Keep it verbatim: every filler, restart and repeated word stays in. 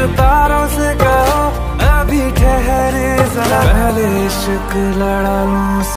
सितारों से कहो अभी ठहरे जरा, पहले इश्क लड़ा लूं।